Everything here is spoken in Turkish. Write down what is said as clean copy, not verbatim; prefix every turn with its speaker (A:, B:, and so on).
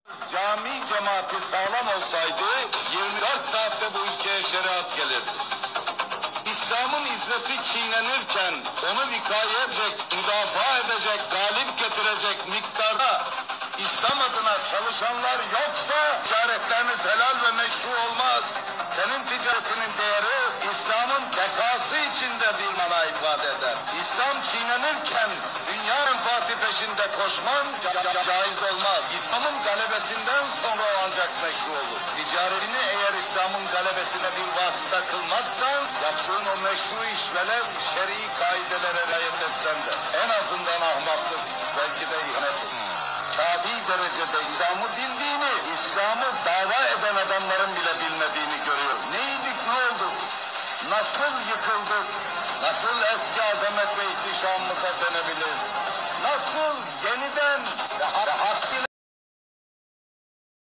A: Cami cemaati sağlam olsaydı 24 saatte bu ülkeye şeriat gelirdi. İslam'ın izzeti çiğnenirken onu vikaya edecek, müdafaa edecek, galip getirecek miktarda İslam adına çalışanlar yoksa ticaretleriniz helal ve meşru olmaz. Senin ticaretinin değeri İslam'ın bekası içinde bir mana ifade eder. İslam çiğnenirken dünya menfaati peşinde koşman caiz olmaz. İslam'ın galebesinden sonra ancak meşru olur. Ticaretini eğer İslam'ın galebesine bir vasıta kılmazsan yaptığın o meşru iş velev şer'i kaidelere riayet etsen de en azından ahmaklık, belki de ihanet. Tabi derecede İslam'ı bildiğini, İslam'ı dava eden adamların bile bilmediğini görüyoruz. Neydik, ne olduk? Nasıl yıkıldık? Nasıl eski azamet ve ihtişamımıza dönebiliriz? Nasıl yeniden ve hakkıyla